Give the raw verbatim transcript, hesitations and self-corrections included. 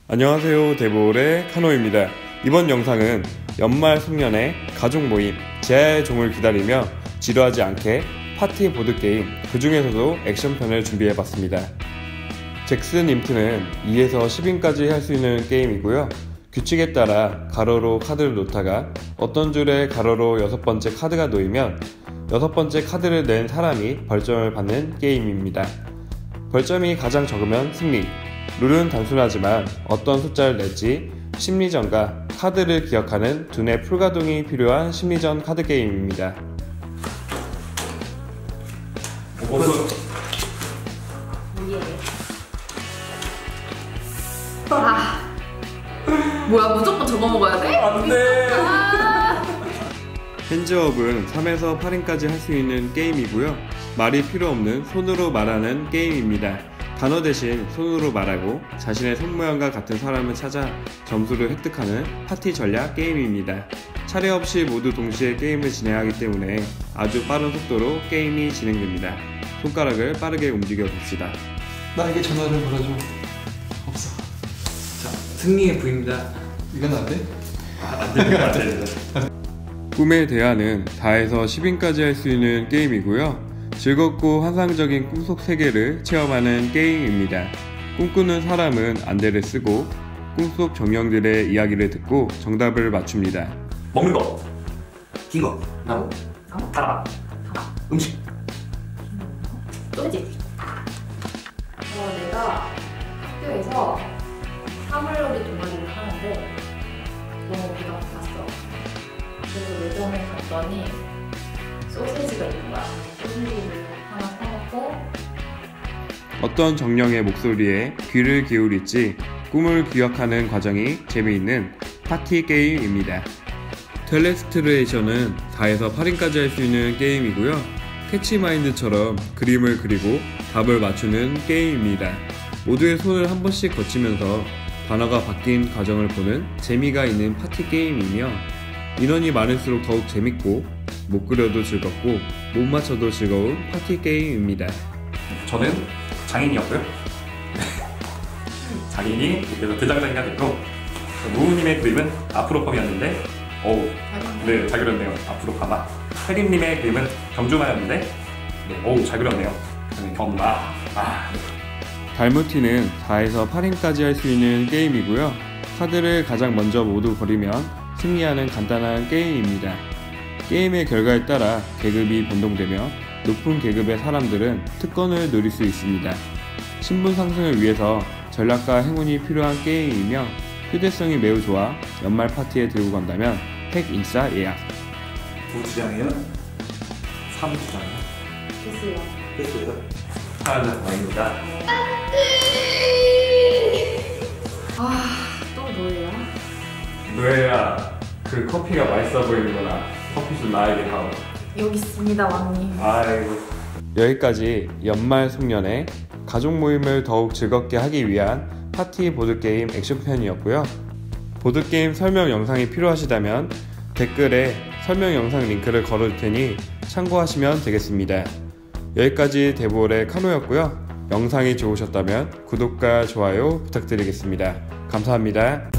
안녕하세요, 데보울의 카노입니다. 이번 영상은 연말 송년회 가족 모임 제아의 종을 기다리며 지루하지 않게 파티 보드게임, 그 중에서도 액션편을 준비해봤습니다. 잭슨 임트는 이에서 십 인까지 할 수 있는 게임이고요. 규칙에 따라 가로로 카드를 놓다가 어떤 줄에 가로로 여섯 번째 카드가 놓이면 여섯 번째 카드를 낸 사람이 벌점을 받는 게임입니다. 벌점이 가장 적으면 승리. 룰은 단순하지만 어떤 숫자를 낼지 심리전과 카드를 기억하는 두뇌 풀가동이 필요한 심리전 카드 게임입니다. 오픈. 아, 뭐야, 무조건 저거 먹어야 돼? 안돼. 아, 핸즈업은 삼에서 팔 인까지 할 수 있는 게임이고요. 말이 필요 없는 손으로 말하는 게임입니다. 단어 대신 손으로 말하고 자신의 손 모양과 같은 사람을 찾아 점수를 획득하는 파티 전략 게임입니다. 차례 없이 모두 동시에 게임을 진행하기 때문에 아주 빠른 속도로 게임이 진행됩니다. 손가락을 빠르게 움직여 봅시다. 나에게 전화를 걸어줘. 없어. 자, 승리의 부입니다. 이건 안 돼? 아, 안 됩니다. 안 됩니다. 꿈의 대화는 사에서 십 인까지 할 수 있는 게임이고요. 즐겁고 환상적인 꿈속 세계를 체험하는 게임입니다. 꿈꾸는 사람은 안대를 쓰고 꿈속 정령들의 이야기를 듣고 정답을 맞춥니다. 먹는 거, 긴 거, 나무, 나무, 다라, 음식. 또지. 어, 내가 학교에서 사물놀이 동아리를 하는데 너무 배가 고팠어. 그래서 매점에 갔더니 소세지가 있는 거야. 소세지를 하나 사먹고. 어떤 정령의 목소리에 귀를 기울일지 꿈을 기억하는 과정이 재미있는 파티 게임입니다. 텔레스트레이션은 사에서 팔 인까지 할 수 있는 게임이고요. 캐치마인드처럼 그림을 그리고 답을 맞추는 게임입니다. 모두의 손을 한 번씩 거치면서 단어가 바뀐 과정을 보는 재미가 있는 파티 게임이며 인원이 많을수록 더욱 재밌고 못 그려도 즐겁고 못 맞춰도 즐거운 파티 게임입니다. 저는 장인이었고요. 장인이 그래서 대장장이가 됐고, 무우님의 그림은 앞으로 펌이었는데, 어우, 네, 잘 그렸네요. 앞으로 가마. 혜림님의 그림은 경주마였는데, 네, 어우, 잘 그렸네요. 저는 경마. 아, 네. 달무티는 사에서 팔 인까지 할 수 있는 게임이고요. 카드를 가장 먼저 모두 버리면 승리하는 간단한 게임입니다. 게임의 결과에 따라 계급이 변동되며 높은 계급의 사람들은 특권을 누릴 수 있습니다. 신분 상승을 위해서 전략과 행운이 필요한 게임이며 휴대성이 매우 좋아 연말 파티에 들고 간다면 핵 인싸 예약. 두 주장이요? 삼 주장이요? 됐어요. 됐어요. 사라져 와입니다. 아, 또 뭐예요? 노예야, 그 커피가 맛있어 보이는구나. 커피 좀 나에게 다오. 여기 있습니다, 왕님. 아이고. 여기까지 연말 송년회 가족 모임을 더욱 즐겁게 하기 위한 파티 보드게임 액션편이었고요. 보드게임 설명 영상이 필요하시다면 댓글에 설명 영상 링크를 걸어둘 테니 참고하시면 되겠습니다. 여기까지 데보울의 카노였고요. 영상이 좋으셨다면 구독과 좋아요 부탁드리겠습니다. 감사합니다.